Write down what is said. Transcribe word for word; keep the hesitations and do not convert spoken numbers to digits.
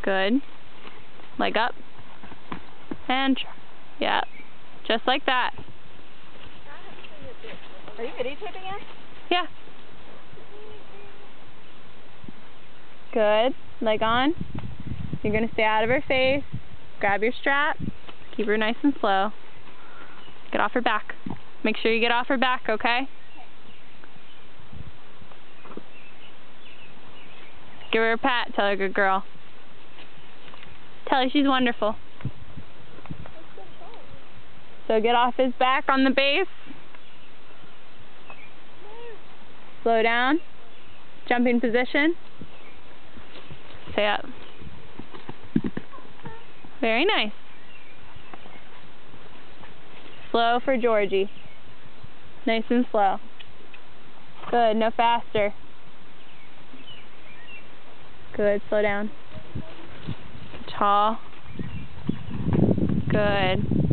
Good. Leg up. And, yeah, just like that. Are you videotaping us? Yeah. Good. Leg on. You're going to stay out of her face. Grab your strap. Keep her nice and slow. Get off her back. Make sure you get off her back, okay? Give her a pat. Tell her good girl. Tell her she's wonderful. So get off his back on the base. Slow down. Jumping position. Stay up. Very nice. Slow for Georgie. Nice and slow. Good, no faster. Good, slow down. Tall. Good.